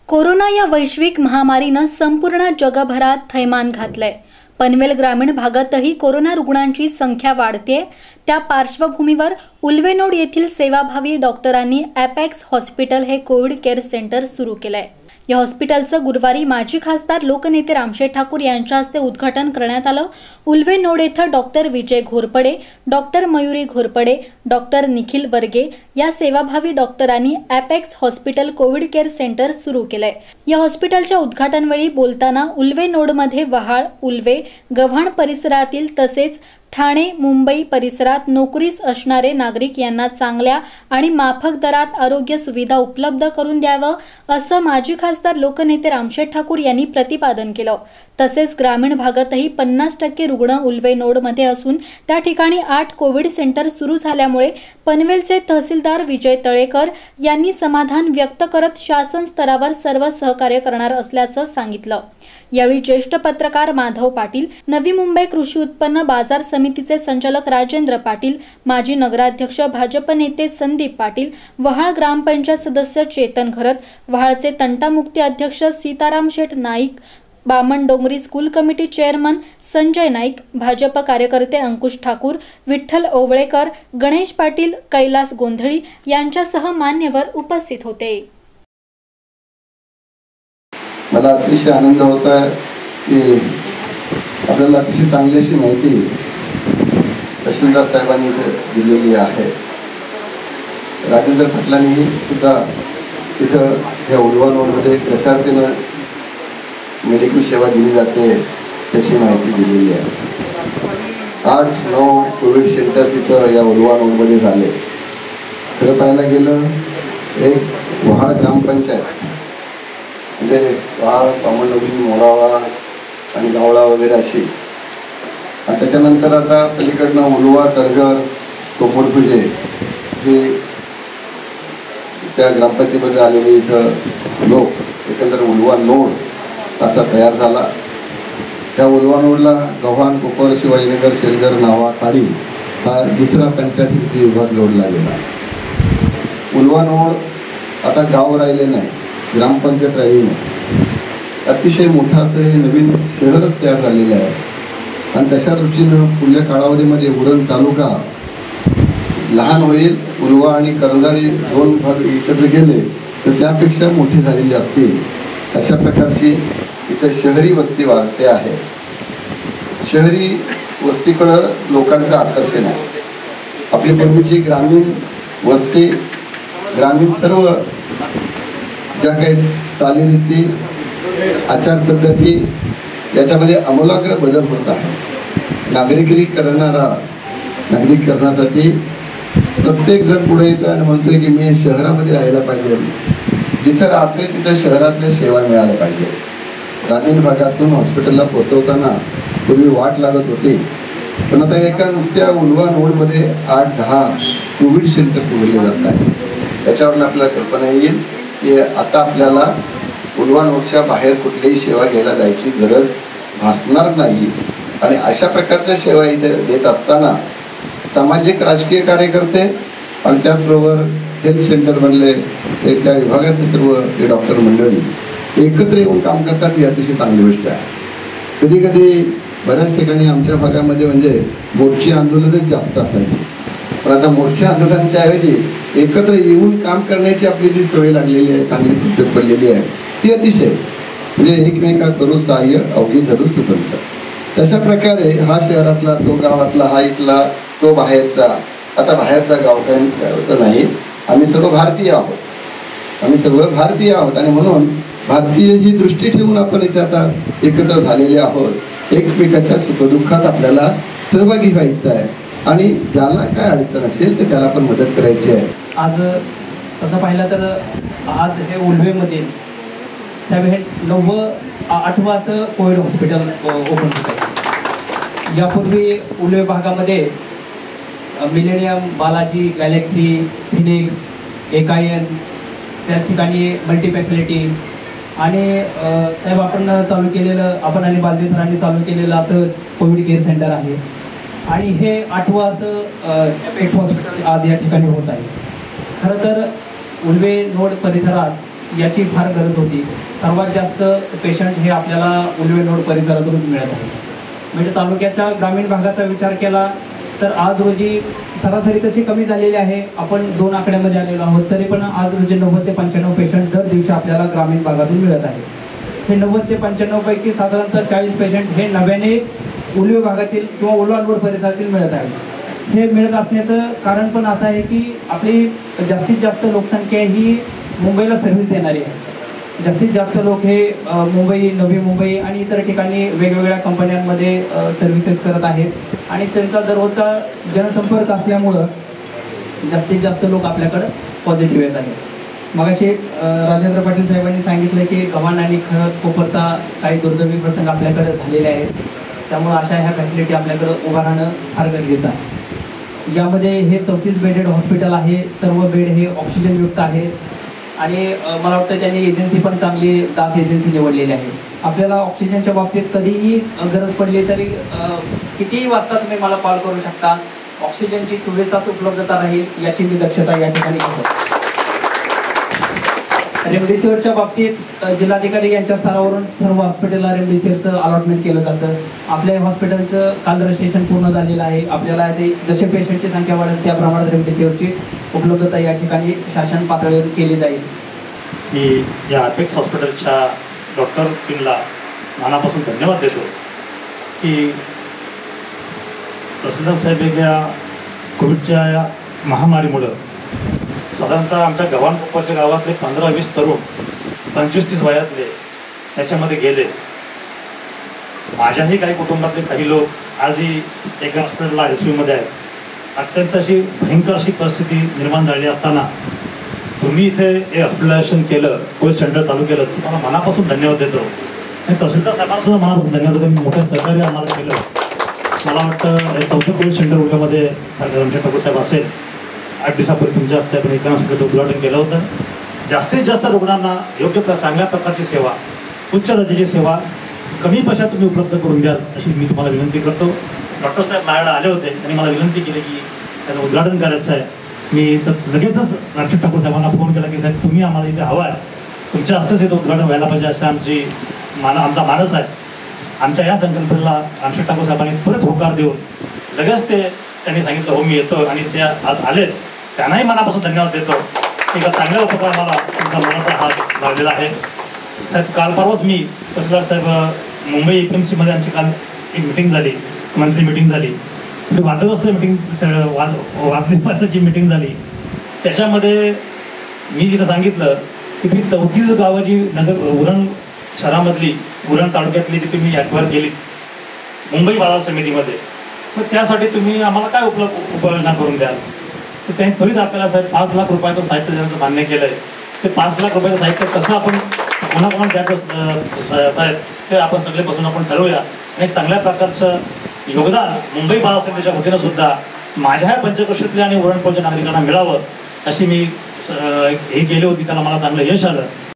Corona या वैश्विक महामारीनं संपूर्ण जगभरात थैमान घातलंय। पनवेल ग्रामीण भागातही कोरोना रुग्णांची संख्या वाढतेय। त्या पार्श्वभूमीवर उल्वेनोड येथील सेवाभावी डॉक्टरांनी अॅपेक्स हॉस्पिटल हे कोविड केअर सेंटर सुरू केलंय। या हॉस्पिटलचं गुरुवारी माजी खासदार लोकनेते रामशेठ ठाकूर यांच्या हस्ते उद्घाटन करण्यात आलं। उल्वेनोड येथे doctor Vijay Ghorpade, doctor Mayuri Ghorpade, doctor Nikhil Varge या सेवाभावी डॉक्टरांनी Apex hospital Covid care centre सुरू केलंय। या हॉस्पिटलच्या उद्घाटनवेळी बोलताना उल्वेनोडमध्ये वहाळ, उल्वे, गव्हाण परिसरातील तसेच ठाणे, मुंबई परिसरात नोकरीस असणारे नागरिक यांना चांगल्या आणि माफक दरात आरोग्य सुविधा उपलब्ध करून द्यावं असं माजी खासदार लोकनेते रामशेठ ठाकूर यांनी प्रतिपादन केलं। तसेच ग्रामीण भागातही 50% रुग्ण उल्वेनोडमध्ये असून त्या ठिकाणी 8 कोविड सेंटर सुरू झाल्यामुळे पनवेलचे तहसीलदार विजय तळेकर यांनी समाधान व्यक्त करत शासन स्तरावर सर्व सहकार्य करणार असल्याचं सांगितलं। यावेळी ज्येष्ठ पत्रकार माधव पाटील, नवी मुंबई कृषी उत्पन्न बाजार समितीचे संचालक राजेंद्र पाटील, माजी नगराध्यक्ष भाजप नेते संदीप पाटील, वहाळ ग्रामपंचायत सदस्य चेतन घरत, वहाळचे तंटामुक्ती अध्यक्ष Sitaram Sheth Naik, Bamandongri school committee chairman Sanjay Naik, Bhajap कार्यकर्ते अंकुश ठाकूर, विठ्ठल ओवळेकर, गणेश पाटील, कैलास गोंधळी यांच्यासह मान्यवर उपस्थित होते। मला अतिशय आनंद होत आहे की आपल्याला अतिशय चांगली अशी माहिती तहसीलदार साहेबांनी इथे दिलेली आहे। राजेंद्र पाटलांनी सुद्धा इथं या उल्वेनोडमध्ये कशा रीतीनं मेडिकल सेवा दिली जाते त्याची माहिती दिलेली आहे। 8-9 कोविड सेंटर्स इथं या उल्वेनोडमध्ये झाले। खरं पाहायला गेलं एक वहाळ ग्रामपंचायत म्हणजे वहाळ, बामणडोंगरी, मोडावा आणि गावळा वगैरे अशी, आणि त्याच्यानंतर आता पलीकडनं उलवा, तरगर, कोंबडपुजे हे त्या ग्रामपंचायतीमध्ये आलेले इथं लोक एकंदर उल्वेनोड असा तयार झाला। त्या उल्वेनोडला गव्हाण, कोपर, शिवाजीनगर, शेलघर, नावा, काडी हा दुसरा पंचायत समिती विभाग जोडला गेला। उल्वेनोड आता गाव राहिले नाही, ग्रामपंचायत राहिली नाही, अतिशय मोठं असं हे नवीन शहरच तयार झालेलं आहे। आणि तशा दृष्टीनं पुढल्या कालावधीमध्ये उरण तालुका लहान होईल, उल्वा आणि करंजाडी 2 भाग एकत्र गेले तर त्यापेक्षा मोठी झालेली असतील, अशा प्रकारची इथं शहरी वस्ती वाढते आहे। शहरी वस्तीकडं लोकांचं आकर्षण आहे। आपली पूर्वीची ग्रामीण वस्ती, ग्रामीण सर्व ज्या काही चालीरीती, आचार पद्धती याच्यामध्ये आमूलाग्र बदल होत आहे। नागरिकीकरणासाठी प्रत्येक जण पुढे येतो आणि म्हणतोय की मी शहरामध्ये राहायला पाहिजे, जिथं राहतोय तिथं शहरातल्या सेवा मिळाल्या पाहिजे। ग्रामीण भागातून हॉस्पिटलला पोहोचवताना पूर्वी वाट लागत होती, पण आता एका नुसत्या उल्वेनोडमध्ये 8-10 कोविड सेंटर्स उघडले जात आहेत। त्याच्यावरून आपल्याला कल्पना येईल की आता आपल्याला उल्वेनोडच्या बाहेर कुठलीही सेवा घ्यायला जायची गरज भासणार नाही। आणि अशा प्रकारच्या सेवा इथे देत असताना सामाजिक राजकीय कार्यकर्ते आणि त्याचबरोबर हेल्थ सेंटरमधले त्या विभागातले सर्व ते डॉक्टर मंडळी एकत्र येऊन काम करतात, ही अतिशय चांगली गोष्ट आहे। कधी कधी बऱ्याच ठिकाणी आमच्या भागामध्ये म्हणजे मोर्चे आंदोलनच जास्त असायची, पण आता मोर्चे आंदोलनाच्या ऐवजी एकत्र येऊन काम करण्याची आपली जी सवय लागलेली आहे, चांगली पद्धत पडलेली आहे, ती अतिशय म्हणजे एकमेका करू सहाय्य अवघी धरू सुपंथ। तशा प्रकारे हा शहरातला, तो गावातला, हा इथला, तो बाहेरचा, आता बाहेरचा गाव काही नाही, आम्ही सर्व भारतीय आहोत आणि म्हणून भारतीय ही दृष्टी ठेवून आपण इथे आता एकत्र झालेले आहोत। एकमेकाच्या सुखदुःखात आपल्याला सहभागी व्हायचं आहे आणि ज्याला काय अडचण असेल तर त्याला पण मदत करायची आहे। आज तसं पाहिलं तर आज हे उल्वेमध्ये 8वं असं कोविड हॉस्पिटल ओपन होत आहे। यापूर्वी उल्वे भागामध्ये Millennium, Balaji, Galaxy, Phoenix, Ekayan, त्याच ठिकाणी मल्टी फॅसिलिटी आणि साहेब आपण आणि बालदी सरांनी चालू केलेलं असं कोविड केअर सेंटर आहे। आणि हे 8वं असं अॅपेक्स हॉस्पिटल आज या ठिकाणी होत आहे। खरं तर उल्वेनोड परिसरात याची फार गरज होती. सर्वात जास्त पेशंट हे आपल्याला उल्वे नोड परिसरातूनच मिळत आहे. म्हणजे तालुक्याच्या ग्रामीण भागाचा विचार केला तर आज रोजी सरासरी तशी कमी झालेली आहे. आपण 2 आकड्यामध्ये आलेलो आहोत, तरी पण आज रोजी 90 ते 95 पेशंट दर दिवशी आपल्याला ग्रामीण भागातून मिळत आहे. हे 90 ते 95 पैकी साधारणतः 40 पेशंट हे नव्याने उल्वे भागातील किंवा उल्वा नोड परिसरातील मिळत आहे. हे मिळत असण्याचं कारण पण असं आहे की आपली जास्तीत जास्त लोकसंख्या ही मुंबईला सर्व्हिस देणारी आहे. जास्तीत जास्त लोक हे मुंबई, नवी मुंबई आणि इतर ठिकाणी वेगवेगळ्या कंपन्यांमध्ये सर्व्हिसेस करत आहेत आणि त्यांचा दररोजचा जनसंपर्क असल्यामुळं जास्तीत जास्त लोक आपल्याकडं पॉझिटिव्ह येत आहेत. मगाशी राजेंद्र पाटील साहेबांनी सांगितलं की गव्हाण आणि खरत कोपरचा काही दुर्दैवी प्रसंग आपल्याकडे झालेले आहेत. त्यामुळं अशा ह्या फॅसिलिटी आपल्याकडं उभा राहणं फार गरजेचं आहे. यामध्ये हे 34 बेडेड हॉस्पिटल आहे. सर्व बेड हे ऑक्सिजनयुक्त आहेत आणि मला वाटतं त्यांनी एजन्सी पण चांगली दास एजन्सी निवडलेली आहे. आपल्याला ऑक्सिजनच्या बाबतीत कधीही गरज पडली तरी कितीही वाजता तुम्ही मला कॉल करू शकता. ऑक्सिजनची 24 तास उपलब्धता राहील याची मी दक्षता या ठिकाणी घेतो. रेमडेसिवीरच्या बाबतीत जिल्हाधिकारी यांच्या स्तरावरून सर्व हॉस्पिटलला रेमडेसिवीरचं अलॉटमेंट केलं जातं. आपल्या हॉस्पिटलचं काल रजिस्ट्रेशन पूर्ण झालेलं आहे. आपल्याला ते जसे पेशंटची संख्या वाढेल त्या प्रमाणात रेमडेसिवीरची उपलब्धता या ठिकाणी शासन पातळीवर केली जाईल. मी या अपेक्स हॉस्पिटलच्या डॉक्टर टीमला मनापासून धन्यवाद देतो की तहसीलदार साहेब या कोविडच्या या महामारीमुळं साधारणतः आमच्या गव्हाण कोपरच्या गावातले 15-20 तरुण 25-30 वयातले त्याच्यामध्ये गेले. माझ्याही काही कुटुंबातले काही लोक आजही एका हॉस्पिटलला ICU आहेत. अत्यंत अशी भयंकर अशी परिस्थिती निर्माण झाली असताना तुम्ही इथे हे हॉस्पिटलायझेशन केलं, कोविड सेंटर चालू केलं, तुम्हाला मनापासून धन्यवाद देतो. आणि तहसीलदार साहेबांना सुद्धा मनापासून धन्यवाद देतो. मोठं सहकार्य आम्हाला केलं. मला वाटतं हे 4थं कोविड सेंटर उद्यामध्ये आमच्या ठाकूर साहेब असेल 8 दिवसापूर्वी तुमच्या हस्ते आपण एका हॉस्पिटलचं उद्घाटन केलं होतं. जास्तीत जास्त रुग्णांना योग्य चांगल्या प्रकारची सेवा, उच्च दर्जाची सेवा कमी पैशात तुम्ही उपलब्ध करून द्याल अशी मी तुम्हाला विनंती करतो. डॉक्टर साहेब माझ्याकडे आले होते, त्यांनी मला विनंती केली की त्याचं उद्घाटन करायचं आहे. मी तर लगेचच राजू ठाकूर साहेबांना फोन केला की साहेब तुम्ही आम्हाला इथे हवा आहे, तुमच्या हस्तेच इथं उद्घाटन व्हायला पाहिजे अशी आमचा मानस आहे. आमच्या या संकल्पनेला राजू ठाकूर साहेबांनी परत होकार देऊन लगेच त्यांनी सांगितलं हो मी येतो आणि ते आज आलेत. त्यांनाही मनापासून धन्यवाद देतो. एका चांगल्या उपक्रमाला तुमचा मनाचा हात लावलेला आहे. साहेब काल परवाच मी तहसीलदार साहेब मुंबई FMCमध्ये आमची काल एक मिटिंग झाली, मंथली मिटिंग झाली. वादग्रस्त मिटिंग, वादविवादाची मिटिंग झाली. त्याच्यामध्ये मी तिथं सांगितलं की तुम्ही 34 गावं जी उरण शहरामधली, उरण तालुक्यातली जी तुम्ही ॲक्वायर केली मुंबई बाजार समितीमध्ये, मग त्यासाठी तुम्ही आम्हाला काय उपाययोजना करून द्याल. तर त्यांनी त्वरित आपल्याला साहेब 5 लाख रुपयाचं साहित्य देण्याचं मान्य केलं आहे. ते 5 लाख रुपयाचं साहित्य कसं आपण कोणाकोणाला द्यायचं साहेब ते आपण सगळे बसून आपण ठरवूया. आणि चांगल्या प्रकारचं योगदान मुंबई बाजार समितीच्या वतीनं सुद्धा माझ्या ह्या पंचक्रोशीतल्या आणि उरणपूरच्या नागरिकांना मिळावं अशी मी हे केली होती. त्याला मला चांगलं यश आलं.